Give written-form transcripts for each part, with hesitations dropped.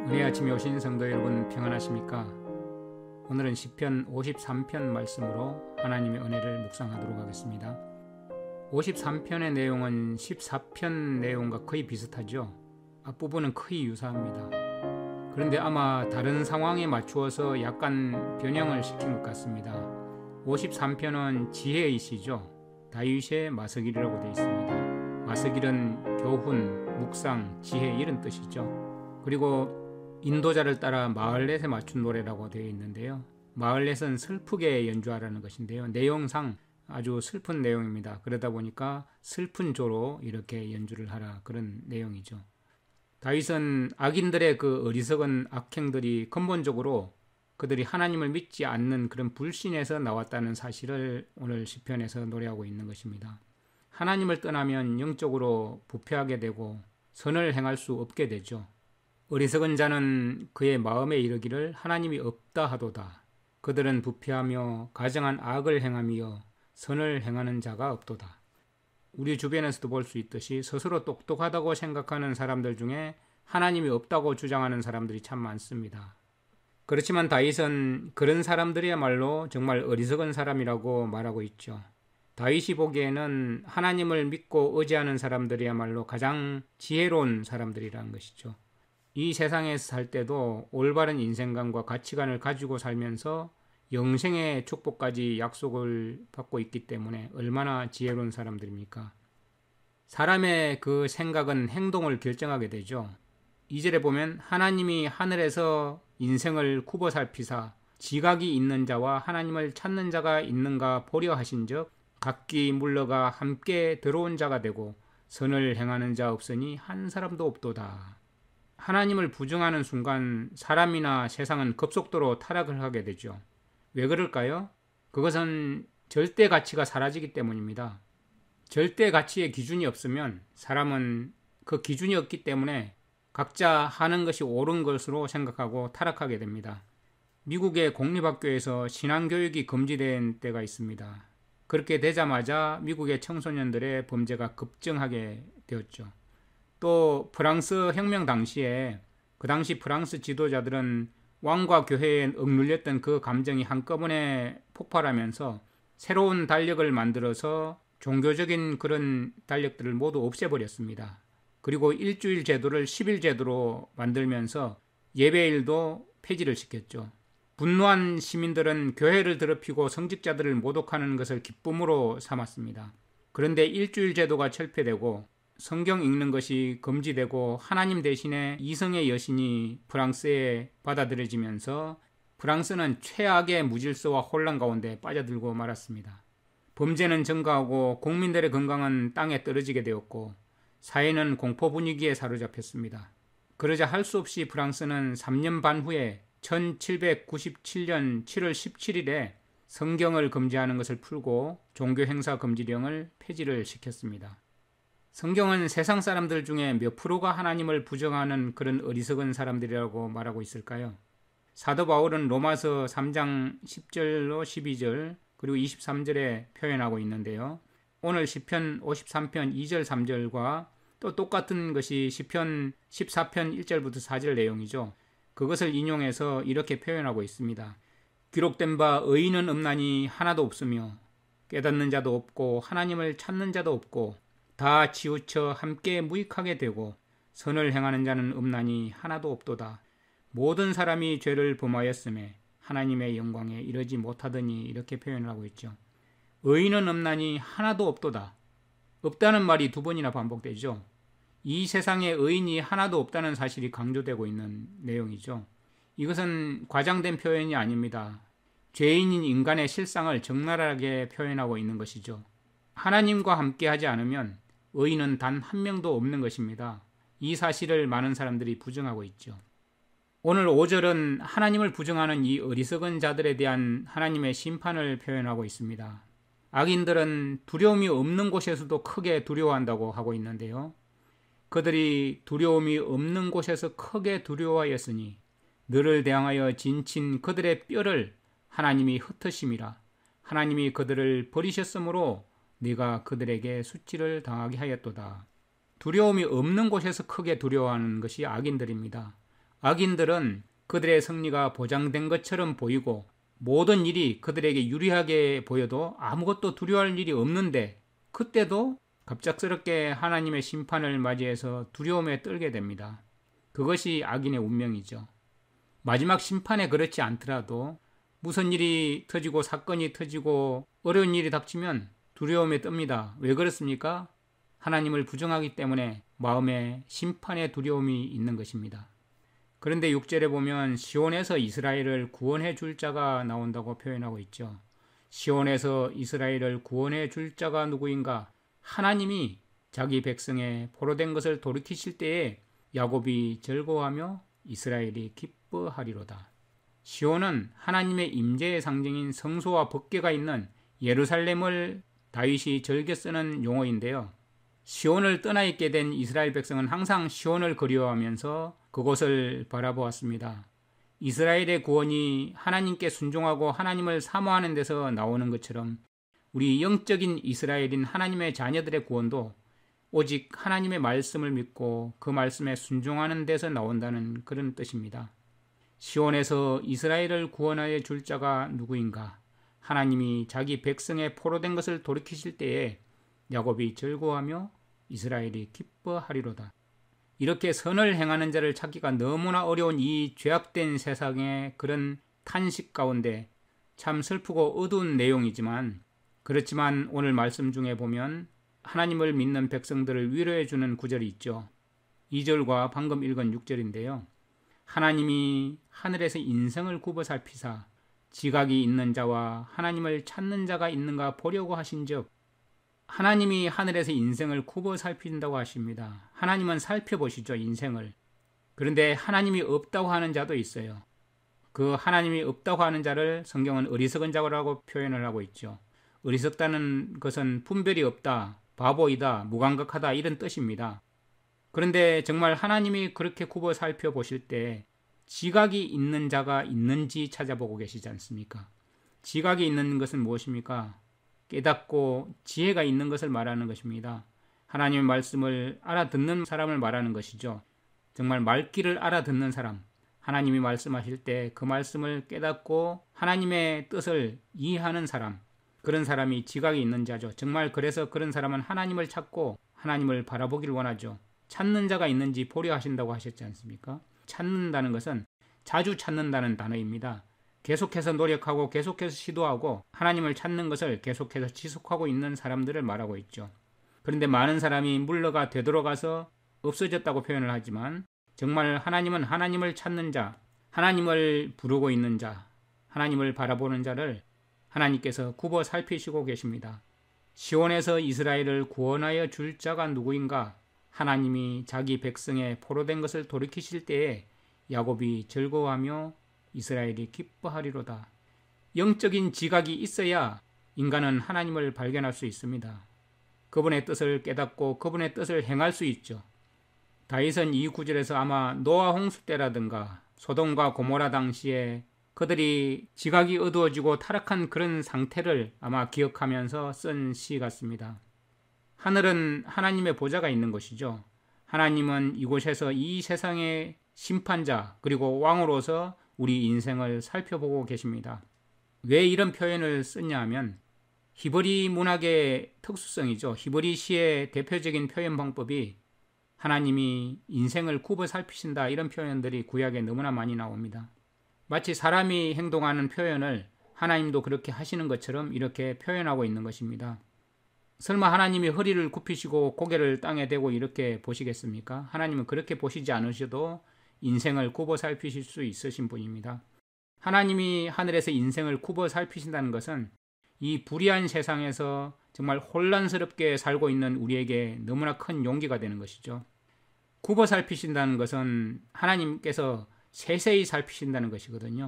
은혜 아침에 오신 성도 여러분 평안하십니까? 오늘은 시편 53편 말씀으로 하나님의 은혜를 묵상하도록 하겠습니다. 53편의 내용은 14편 내용과 거의 비슷하죠. 앞부분은 거의 유사합니다. 그런데 아마 다른 상황에 맞추어서 약간 변형을 시킨 것 같습니다. 53편은 지혜의 시죠. 다윗의 마스길이라고 되어 있습니다. 마스길은 교훈, 묵상, 지혜 이런 뜻이죠. 그리고 인도자를 따라 마을렛에 맞춘 노래라고 되어 있는데요. 마을렛은 슬프게 연주하라는 것인데요. 내용상 아주 슬픈 내용입니다. 그러다 보니까 슬픈 조로 이렇게 연주를 하라 그런 내용이죠. 다윗은 악인들의 그 어리석은 악행들이 근본적으로 그들이 하나님을 믿지 않는 그런 불신에서 나왔다는 사실을 오늘 시편에서 노래하고 있는 것입니다. 하나님을 떠나면 영적으로 부패하게 되고 선을 행할 수 없게 되죠. 어리석은 자는 그의 마음에 이르기를 하나님이 없다 하도다. 그들은 부패하며 가증한 악을 행하며 선을 행하는 자가 없도다. 우리 주변에서도 볼 수 있듯이 스스로 똑똑하다고 생각하는 사람들 중에 하나님이 없다고 주장하는 사람들이 참 많습니다. 그렇지만 다윗은 그런 사람들이야말로 정말 어리석은 사람이라고 말하고 있죠. 다윗이 보기에는 하나님을 믿고 의지하는 사람들이야말로 가장 지혜로운 사람들이라는 것이죠. 이 세상에서 살 때도 올바른 인생관과 가치관을 가지고 살면서 영생의 축복까지 약속을 받고 있기 때문에 얼마나 지혜로운 사람들입니까? 사람의 그 생각은 행동을 결정하게 되죠. 2절에 보면 하나님이 하늘에서 인생을 굽어 살피사 지각이 있는 자와 하나님을 찾는 자가 있는가 보려 하신즉 각기 물러가 함께 들어온 자가 되고 선을 행하는 자 없으니 한 사람도 없도다. 하나님을 부정하는 순간 사람이나 세상은 급속도로 타락을 하게 되죠. 왜 그럴까요? 그것은 절대 가치가 사라지기 때문입니다. 절대 가치의 기준이 없으면 사람은 그 기준이 없기 때문에 각자 하는 것이 옳은 것으로 생각하고 타락하게 됩니다. 미국의 공립학교에서 신앙교육이 금지된 때가 있습니다. 그렇게 되자마자 미국의 청소년들의 범죄가 급증하게 되었죠. 또 프랑스 혁명 당시에 그 당시 프랑스 지도자들은 왕과 교회에 억눌렸던 그 감정이 한꺼번에 폭발하면서 새로운 달력을 만들어서 종교적인 그런 달력들을 모두 없애버렸습니다. 그리고 일주일 제도를 10일 제도로 만들면서 예배일도 폐지를 시켰죠. 분노한 시민들은 교회를 더럽히고 성직자들을 모독하는 것을 기쁨으로 삼았습니다. 그런데 일주일 제도가 철폐되고 성경 읽는 것이 금지되고 하나님 대신에 이성의 여신이 프랑스에 받아들여지면서 프랑스는 최악의 무질서와 혼란 가운데 빠져들고 말았습니다. 범죄는 증가하고 국민들의 건강은 땅에 떨어지게 되었고 사회는 공포 분위기에 사로잡혔습니다. 그러자 할 수 없이 프랑스는 3년 반 후에 1797년 7월 17일에 성경을 금지하는 것을 풀고 종교 행사 금지령을 폐지를 시켰습니다. 성경은 세상 사람들 중에 몇 프로가 하나님을 부정하는 그런 어리석은 사람들이라고 말하고 있을까요? 사도 바울은 로마서 3장 10절로 12절 그리고 23절에 표현하고 있는데요. 오늘 시편 53편 2절 3절과 또 똑같은 것이 시편 14편 1절부터 4절 내용이죠. 그것을 인용해서 이렇게 표현하고 있습니다. 기록된 바 의인은 없나니 하나도 없으며 깨닫는 자도 없고 하나님을 찾는 자도 없고 다 치우쳐 함께 무익하게 되고 선을 행하는 자는 없나니 하나도 없도다. 모든 사람이 죄를 범하였음에 하나님의 영광에 이르지 못하더니 이렇게 표현을 하고 있죠. 의인은 없나니 하나도 없도다. 없다는 말이 두 번이나 반복되죠. 이 세상에 의인이 하나도 없다는 사실이 강조되고 있는 내용이죠. 이것은 과장된 표현이 아닙니다. 죄인인 인간의 실상을 적나라하게 표현하고 있는 것이죠. 하나님과 함께 하지 않으면 의인은 단 한 명도 없는 것입니다. 이 사실을 많은 사람들이 부정하고 있죠. 오늘 5절은 하나님을 부정하는 이 어리석은 자들에 대한 하나님의 심판을 표현하고 있습니다. 악인들은 두려움이 없는 곳에서도 크게 두려워한다고 하고 있는데요. 그들이 두려움이 없는 곳에서 크게 두려워하였으니 너를 대항하여 진친 그들의 뼈를 하나님이 흩으심이라. 하나님이 그들을 버리셨으므로 네가 그들에게 수치를 당하게 하였도다. 두려움이 없는 곳에서 크게 두려워하는 것이 악인들입니다. 악인들은 그들의 승리가 보장된 것처럼 보이고 모든 일이 그들에게 유리하게 보여도 아무것도 두려워할 일이 없는데 그때도 갑작스럽게 하나님의 심판을 맞이해서 두려움에 떨게 됩니다. 그것이 악인의 운명이죠. 마지막 심판에 그렇지 않더라도 무슨 일이 터지고 사건이 터지고 어려운 일이 닥치면 두려움에 떱니다. 왜 그렇습니까? 하나님을 부정하기 때문에 마음에 심판의 두려움이 있는 것입니다. 그런데 6절에 보면 시온에서 이스라엘을 구원해 줄 자가 나온다고 표현하고 있죠. 시온에서 이스라엘을 구원해 줄 자가 누구인가? 하나님이 자기 백성의 포로된 것을 돌이키실 때에 야곱이 즐거워하며 이스라엘이 기뻐하리로다. 시온은 하나님의 임재의 상징인 성소와 법궤가 있는 예루살렘을 다윗이 즐겨 쓰는 용어인데요. 시온을 떠나 있게 된 이스라엘 백성은 항상 시온을 그리워하면서 그곳을 바라보았습니다. 이스라엘의 구원이 하나님께 순종하고 하나님을 사모하는 데서 나오는 것처럼 우리 영적인 이스라엘인 하나님의 자녀들의 구원도 오직 하나님의 말씀을 믿고 그 말씀에 순종하는 데서 나온다는 그런 뜻입니다. 시온에서 이스라엘을 구원하여 줄 자가 누구인가? 하나님이 자기 백성의 포로된 것을 돌이키실 때에 야곱이 즐거워하며 이스라엘이 기뻐하리로다. 이렇게 선을 행하는 자를 찾기가 너무나 어려운 이 죄악된 세상의 그런 탄식 가운데 참 슬프고 어두운 내용이지만 그렇지만 오늘 말씀 중에 보면 하나님을 믿는 백성들을 위로해 주는 구절이 있죠. 2절과 방금 읽은 6절인데요. 하나님이 하늘에서 인생을 굽어 살피사 지각이 있는 자와 하나님을 찾는 자가 있는가 보려고 하신즉 하나님이 하늘에서 인생을 굽어 살핀다고 하십니다. 하나님은 살펴보시죠, 인생을. 그런데 하나님이 없다고 하는 자도 있어요. 그 하나님이 없다고 하는 자를 성경은 어리석은 자라고 표현을 하고 있죠. 어리석다는 것은 분별이 없다, 바보이다, 무감각하다 이런 뜻입니다. 그런데 정말 하나님이 그렇게 굽어 살펴보실 때 지각이 있는 자가 있는지 찾아보고 계시지 않습니까? 지각이 있는 것은 무엇입니까? 깨닫고 지혜가 있는 것을 말하는 것입니다. 하나님의 말씀을 알아듣는 사람을 말하는 것이죠. 정말 말귀를 알아듣는 사람, 하나님이 말씀하실 때 그 말씀을 깨닫고 하나님의 뜻을 이해하는 사람, 그런 사람이 지각이 있는 자죠. 정말 그래서 그런 사람은 하나님을 찾고 하나님을 바라보기를 원하죠. 찾는 자가 있는지 보려 하신다고 하셨지 않습니까? 찾는다는 것은 자주 찾는다는 단어입니다. 계속해서 노력하고 계속해서 시도하고 하나님을 찾는 것을 계속해서 지속하고 있는 사람들을 말하고 있죠. 그런데 많은 사람이 물러가 되돌아가서 없어졌다고 표현을 하지만 정말 하나님은 하나님을 찾는 자, 하나님을 부르고 있는 자, 하나님을 바라보는 자를 하나님께서 굽어 살피시고 계십니다. 시온에서 이스라엘을 구원하여 줄 자가 누구인가? 하나님이 자기 백성의 포로된 것을 돌이키실 때에 야곱이 즐거워하며 이스라엘이 기뻐하리로다. 영적인 지각이 있어야 인간은 하나님을 발견할 수 있습니다. 그분의 뜻을 깨닫고 그분의 뜻을 행할 수 있죠. 다윗은 이 구절에서 아마 노아 홍수 때라든가 소돔과 고모라 당시에 그들이 지각이 어두워지고 타락한 그런 상태를 아마 기억하면서 쓴 시 같습니다. 하늘은 하나님의 보좌가 있는 곳이죠. 하나님은 이곳에서 이 세상의 심판자 그리고 왕으로서 우리 인생을 살펴보고 계십니다. 왜 이런 표현을 썼냐 하면 히브리 문학의 특수성이죠. 히브리 시의 대표적인 표현 방법이 하나님이 인생을 굽어 살피신다 이런 표현들이 구약에 너무나 많이 나옵니다. 마치 사람이 행동하는 표현을 하나님도 그렇게 하시는 것처럼 이렇게 표현하고 있는 것입니다. 설마 하나님이 허리를 굽히시고 고개를 땅에 대고 이렇게 보시겠습니까? 하나님은 그렇게 보시지 않으셔도 인생을 굽어 살피실 수 있으신 분입니다. 하나님이 하늘에서 인생을 굽어 살피신다는 것은 이 불의한 세상에서 정말 혼란스럽게 살고 있는 우리에게 너무나 큰 용기가 되는 것이죠. 굽어 살피신다는 것은 하나님께서 세세히 살피신다는 것이거든요.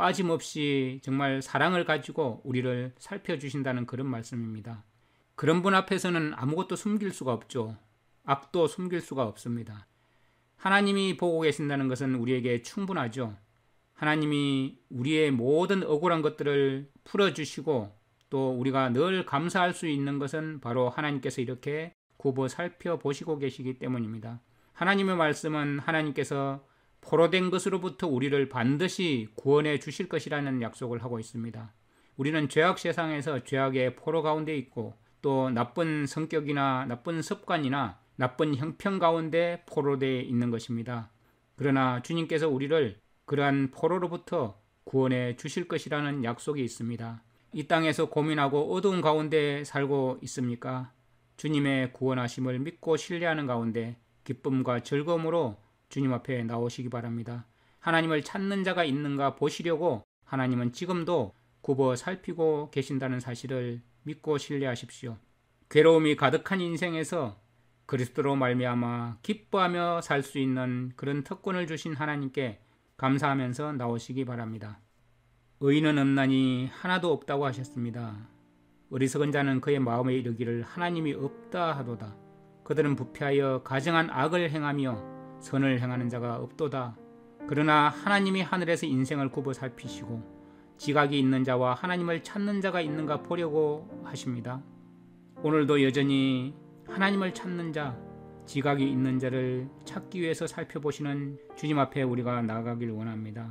빠짐없이 정말 사랑을 가지고 우리를 살펴주신다는 그런 말씀입니다. 그런 분 앞에서는 아무것도 숨길 수가 없죠. 악도 숨길 수가 없습니다. 하나님이 보고 계신다는 것은 우리에게 충분하죠. 하나님이 우리의 모든 억울한 것들을 풀어주시고 또 우리가 늘 감사할 수 있는 것은 바로 하나님께서 이렇게 굽어 살펴보시고 계시기 때문입니다. 하나님의 말씀은 하나님께서 포로된 것으로부터 우리를 반드시 구원해 주실 것이라는 약속을 하고 있습니다. 우리는 죄악 세상에서 죄악의 포로 가운데 있고 또 나쁜 성격이나 나쁜 습관이나 나쁜 형편 가운데 포로되어 있는 것입니다. 그러나 주님께서 우리를 그러한 포로로부터 구원해 주실 것이라는 약속이 있습니다. 이 땅에서 고민하고 어두운 가운데 살고 있습니까? 주님의 구원하심을 믿고 신뢰하는 가운데 기쁨과 즐거움으로 주님 앞에 나오시기 바랍니다. 하나님을 찾는 자가 있는가 보시려고 하나님은 지금도 굽어 살피고 계신다는 사실을 믿고 신뢰하십시오. 괴로움이 가득한 인생에서 그리스도로 말미암아 기뻐하며 살 수 있는 그런 특권을 주신 하나님께 감사하면서 나오시기 바랍니다. 의인은 없나니 하나도 없다고 하셨습니다. 어리석은 자는 그의 마음에 이르기를 하나님이 없다 하도다. 그들은 부패하여 가증한 악을 행하며 선을 행하는 자가 없도다. 그러나 하나님이 하늘에서 인생을 굽어 살피시고 지각이 있는 자와 하나님을 찾는 자가 있는가 보려고 하십니다. 오늘도 여전히 하나님을 찾는 자, 지각이 있는 자를 찾기 위해서 살펴보시는 주님 앞에 우리가 나아가길 원합니다.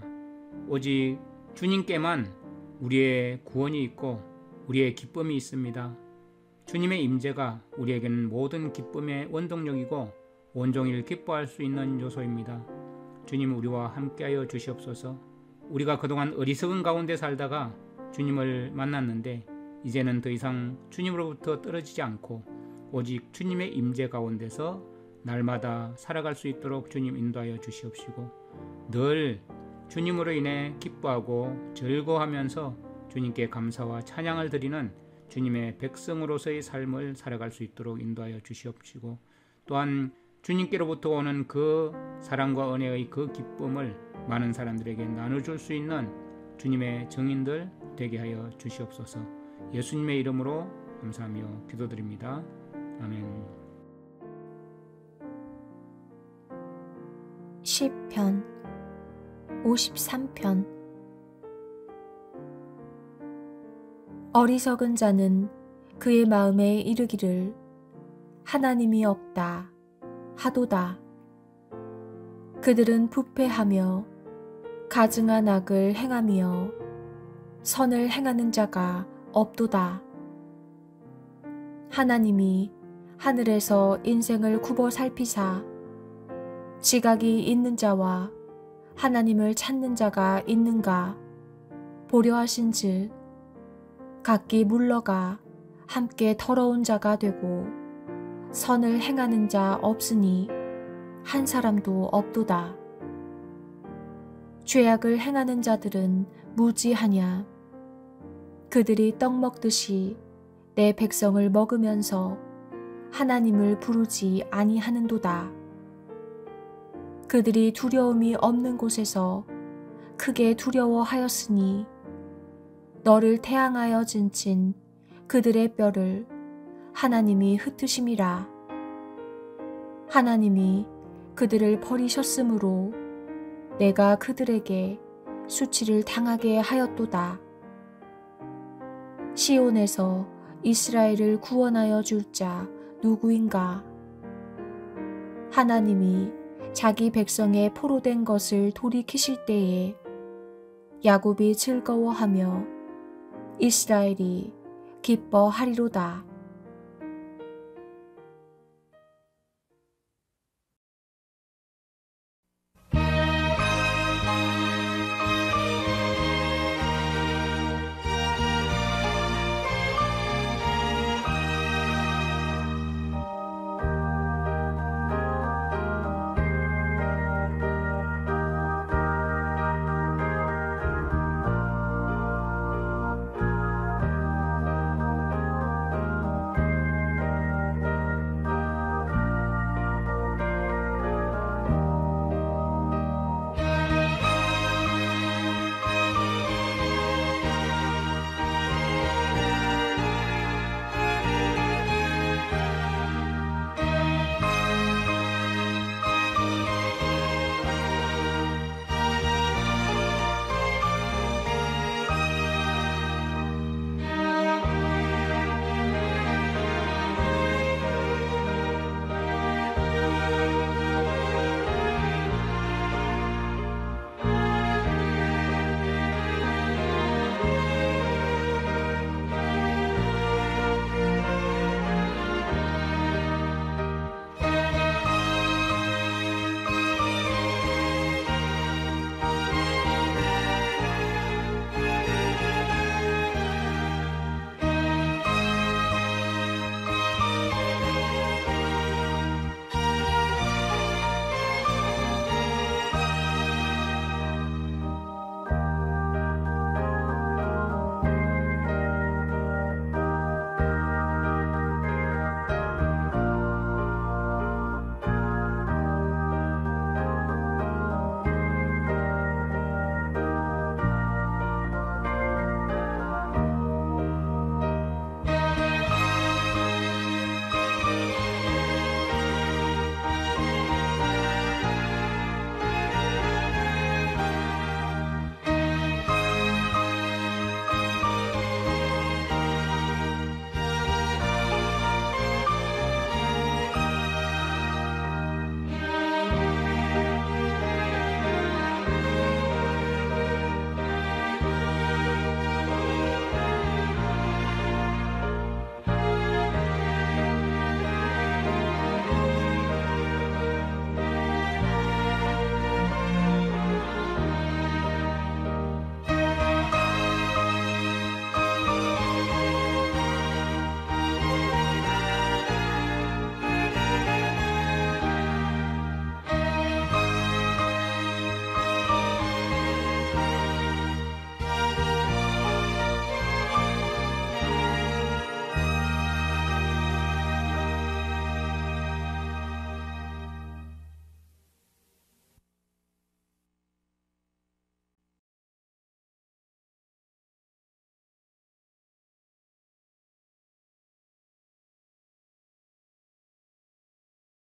오직 주님께만 우리의 구원이 있고 우리의 기쁨이 있습니다. 주님의 임재가 우리에게는 모든 기쁨의 원동력이고 온종일 기뻐할 수 있는 요소입니다. 주님 우리와 함께하여 주시옵소서. 우리가 그동안 어리석은 가운데 살다가 주님을 만났는데 이제는 더 이상 주님으로부터 떨어지지 않고 오직 주님의 임재 가운데서 날마다 살아갈 수 있도록 주님 인도하여 주시옵시고 늘 주님으로 인해 기뻐하고 즐거워하면서 주님께 감사와 찬양을 드리는 주님의 백성으로서의 삶을 살아갈 수 있도록 인도하여 주시옵시고 또한 주님께로부터 오는 그 사랑과 은혜의 그 기쁨을 많은 사람들에게 나눠줄 수 있는 주님의 증인들 되게 하여 주시옵소서. 예수님의 이름으로 감사하며 기도드립니다. 아멘. 시편 53편. 어리석은 자는 그의 마음에 이르기를 하나님이 없다 하도다. 그들은 부패하며 가증한 악을 행하며 선을 행하는 자가 없도다. 하나님이 하늘에서 인생을 굽어 살피사 지각이 있는 자와 하나님을 찾는 자가 있는가 보려 하신즉 각기 물러가 함께 더러운 자가 되고 선을 행하는 자 없으니 한 사람도 없도다. 죄악을 행하는 자들은 무지하냐. 그들이 떡 먹듯이 내 백성을 먹으면서 하나님을 부르지 아니하는도다. 그들이 두려움이 없는 곳에서 크게 두려워하였으니 너를 태양하여 진친 그들의 뼈를 하나님이 흩으심이라. 하나님이 그들을 버리셨으므로 내가 그들에게 수치를 당하게 하였도다. 시온에서 이스라엘을 구원하여 줄 자 누구인가? 하나님이 자기 백성의 포로된 것을 돌이키실 때에 야곱이 즐거워하며 이스라엘이 기뻐하리로다.